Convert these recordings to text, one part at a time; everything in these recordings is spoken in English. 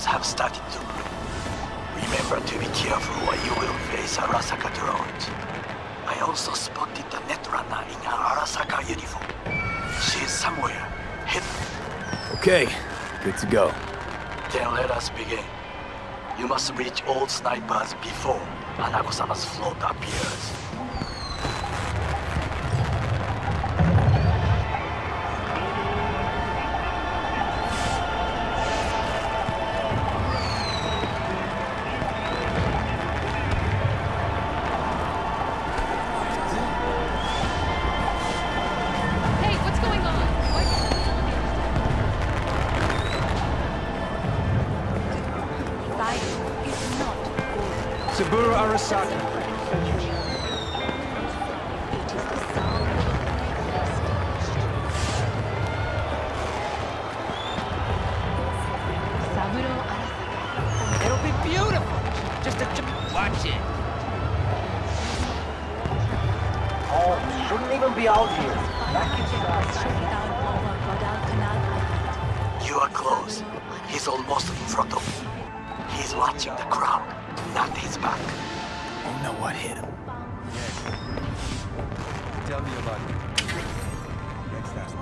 enemies have started to move. Remember to be careful or you will face Arasaka drones. I also spotted the Netrunner in her Arasaka uniform. She's somewhere, hidden. Okay, good to go. Then let us begin. You must reach all snipers before Hanako-sama's float appears. Saburo Arasaka. It'll be beautiful. Just a watch it. Oh, shouldn't even be out here. Back inside. You are close. He's almost in front of you. He's watching the crowd, not his back. Don't know what hit him. Tell me about it. Next aspect.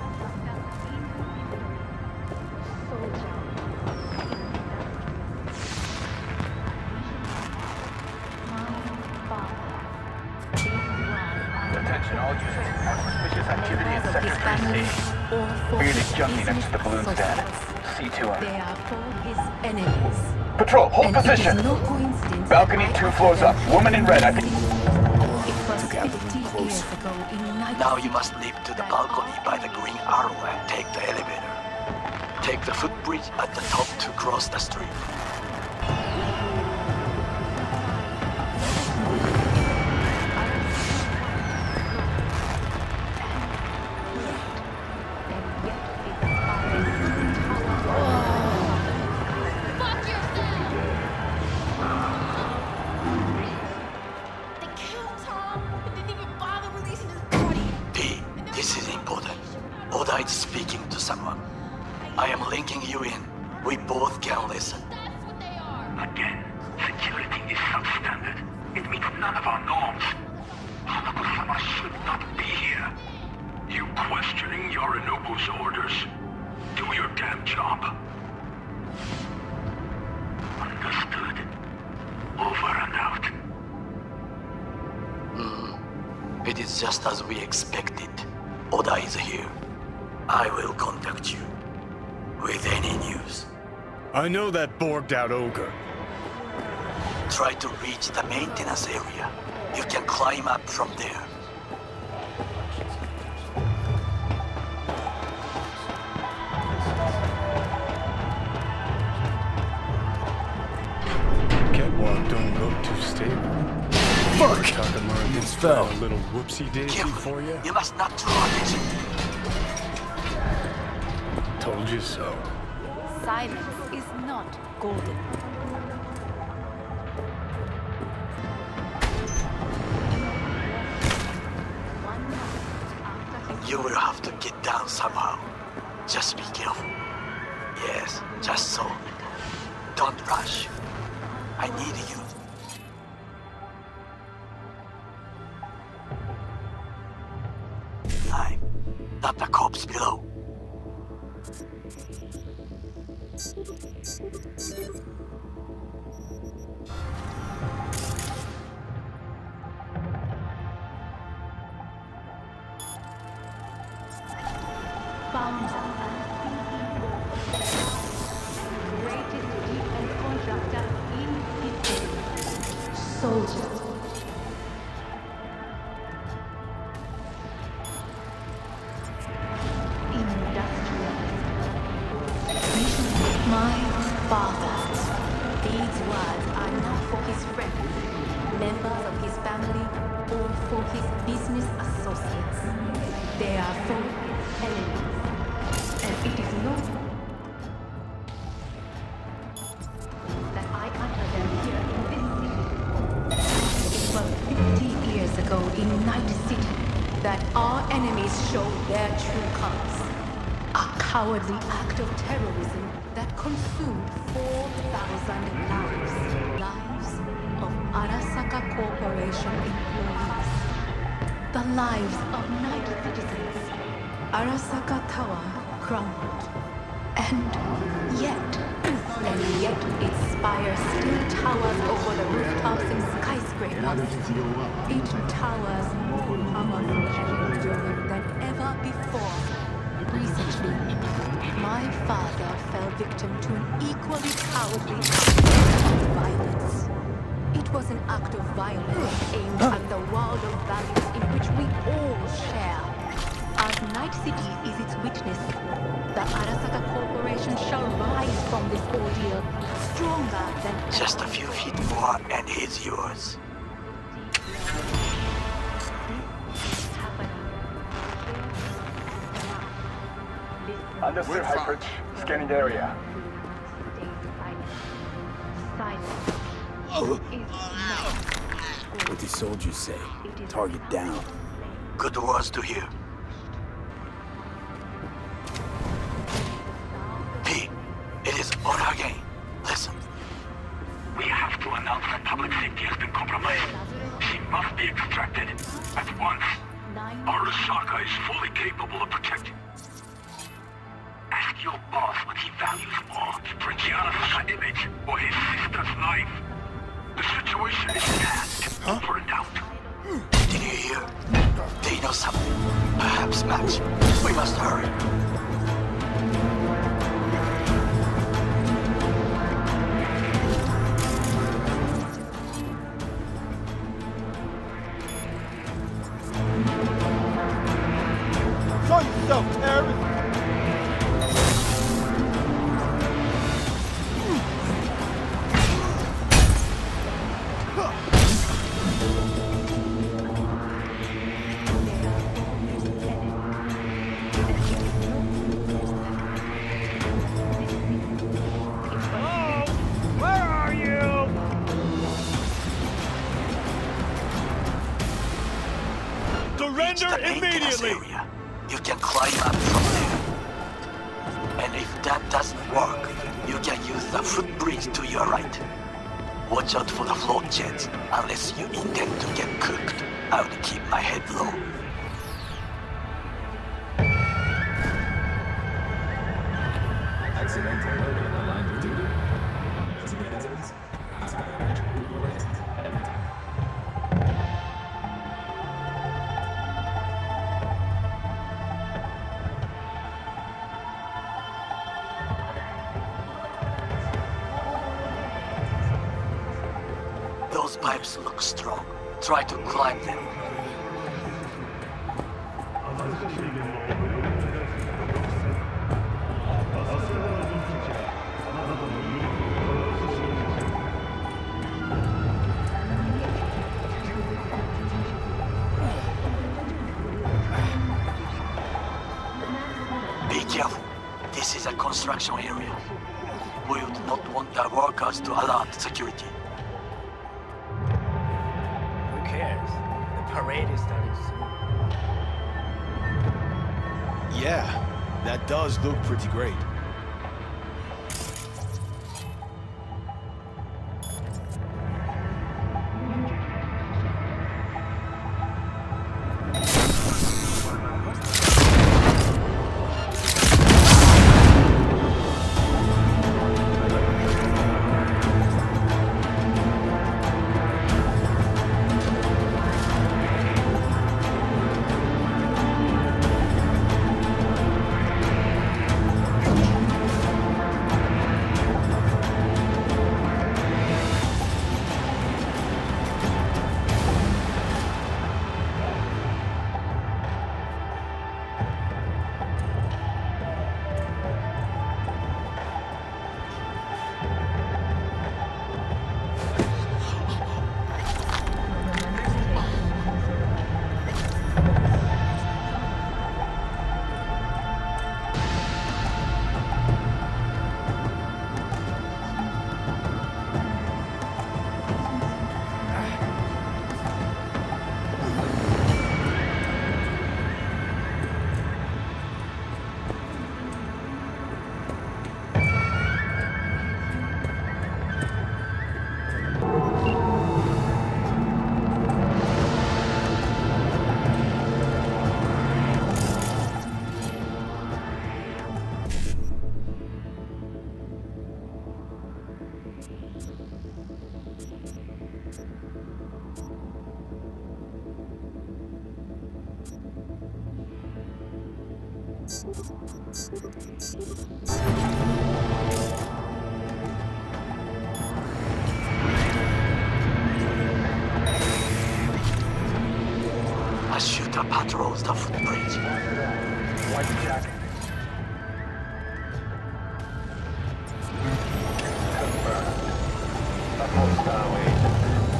Attention all units. Suspicious activity in Sector 3C. Bearded junkie next to the balloon stand. C2M. They are for his enemies. Patrol, hold And position! it is no coincidence Balcony that 2 floors up. Woman in red, I think. It was 50 years ago in Now you must leap to the balcony by the green arrow and take the elevator. Take the footbridge at the top to cross the street. This is important. Oda is speaking to someone. I am linking you in. We both can listen. Again, security is substandard. It meets none of our norms. Hanako-sama should not be here. You questioning Yorinobu's orders? Do your damn job. Understood. Over and out. It is just as we expected. Oda is here. I will contact you with any news. I know that borged-out ogre. Try to reach the maintenance area. You can climb up from there. Catwalk don't look too stable. Fuck! This fell. A little whoopsie-daisy for you. You must not draw attention. Told you so. Silence is not golden. You will have to get down somehow. Just be careful. Yes, just so. Don't rush. I need you. I'm not the corpse below. Soldier. Industrial. My father. These words are not for his friends, members of his family, or for his business associates. They are for enemies. And it is not that I utter them here in this city. It was 50 years ago in Night City that our enemies showed their true colors. A cowardly act of terrorism that consumed 4,000 lives. Lives of Arasaka Corporation employees. The lives of night citizens. Arasaka Tower crumbled. And yet its spire still towers over the rooftops and skyscrapers. It towers more powerful and enduring than ever before. Recently, my father fell victim to an equally cowardly act of violence. It was an act of violence aimed at the world of values in which we all share. As Night City is its witness, the Arasaka Corporation shall rise from this ordeal stronger than ever. Just a few feet more and he's yours. Understood, Hyperch. Scanning the area. What the soldiers say? Target down. Good words to hear. P, it is on again. Listen. We have to announce that public safety has been compromised. She must be extracted at once. Arasaka is fully capable of protecting. Ask your boss what he values more, Prince Arasaka image or his sister's life. The situation is bad, over and out. Did you hear? They know something. Perhaps match. We must hurry. Show yourself, terrorist! Surrender immediately! Area. You can climb up from there. And if that doesn't work, you can use the footbridge to your right. Watch out for the float jets, unless you intend to get cooked. I would keep my head low. Those pipes look strong. Try to climb them. Be careful. This is a construction area. We would not want the workers to alert security. Who cares? The parade is starting soon. Yeah, that does look pretty great. A shooter patrols the footbridge. White jacket. Confirmed. A hostile agent.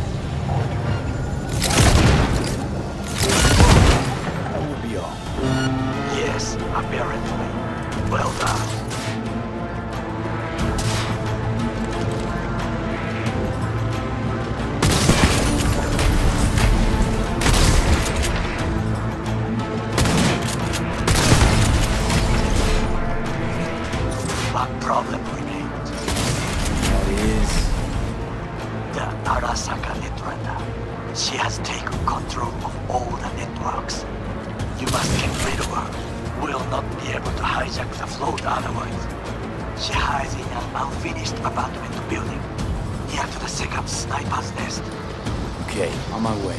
That will be all. Yes, apparently. Well done. One problem remains. That is... The Arasaka Netrunner. She has taken control of all the networks. You must get rid of her. We'll not be able to hijack the float otherwise. She hides in an unfinished apartment building, near to the second sniper's nest. Okay, on my way.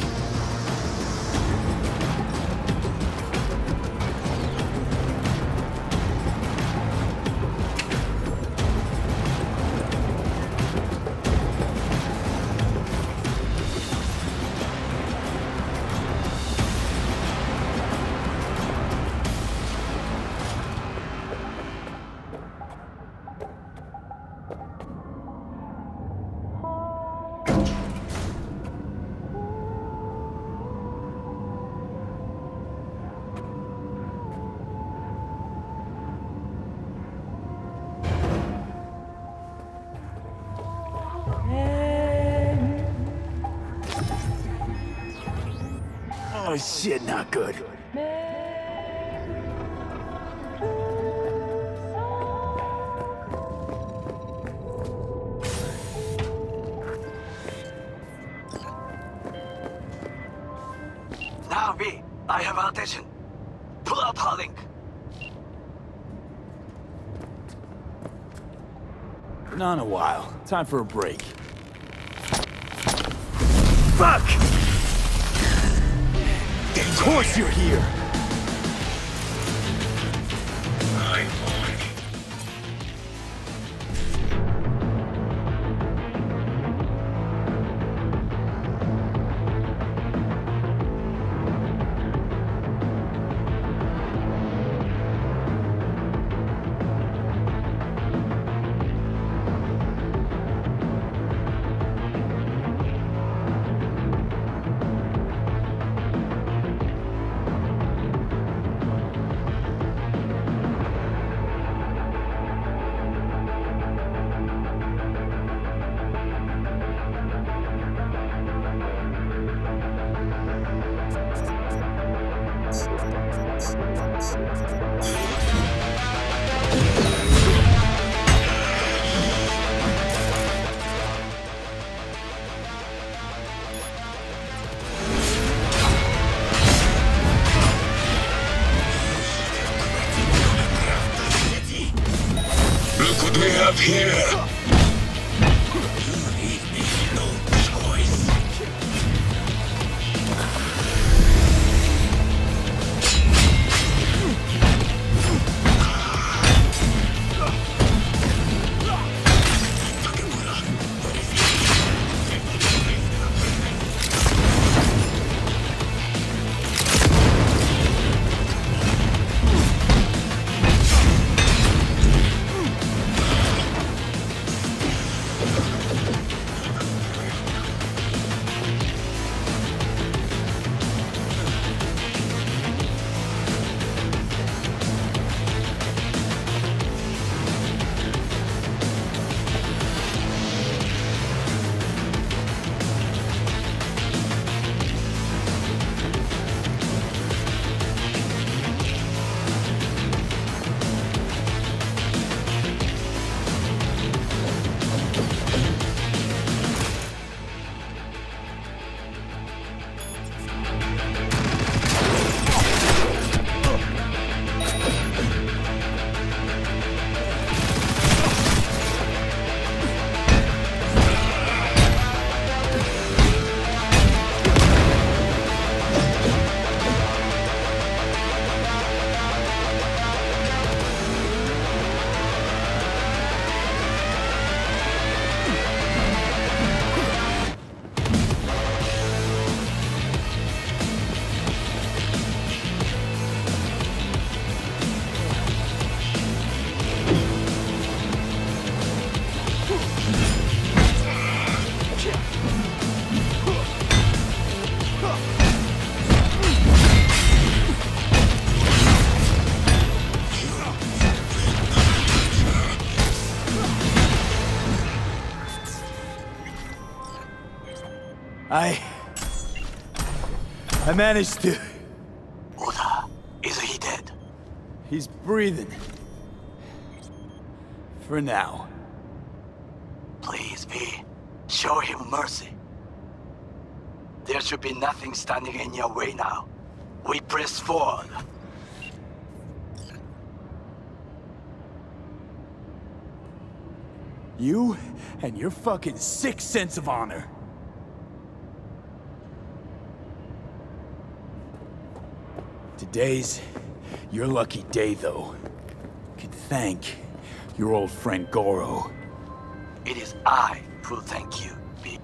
Oh shit, not good. Now, V, I have our attention. Pull out her link. Not in a while. Time for a break. Fuck! Of course you're here! Look what we have here! I managed to... Oda, is he dead? He's breathing. For now. Please, V. Show him mercy. There should be nothing standing in your way now. We press forward. You and your fucking sick sense of honor. Today's your lucky day, though. You can thank your old friend Goro. It is I who thank you, V.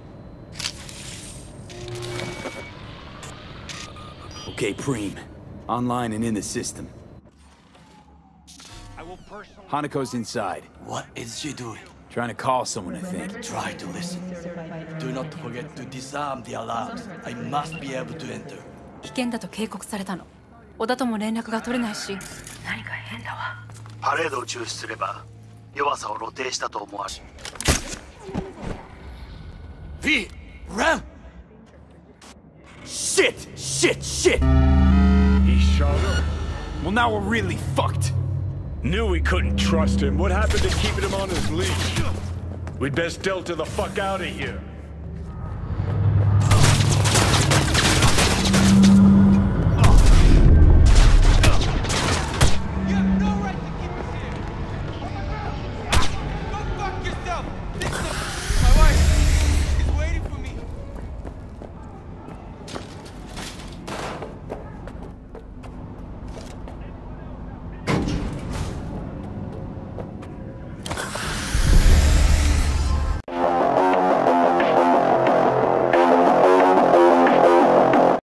Okay, Preem. Online and in the system. I will personally... Hanako's inside. What is she doing? Trying to call someone, I think. Try to listen. Do not forget to disarm the alarms. I must be able to enter. 危険だと警告されたの。小田とも連絡が取れないし、何か変だわ。 パレードを中止すれば弱さを露呈したと思わし。V! Run! Shit! Shit! Shit! He shot up. Well, now we're really fucked. Knew we couldn't trust him. What happened to keeping him on his leash? We'd best delta the fuck out of here.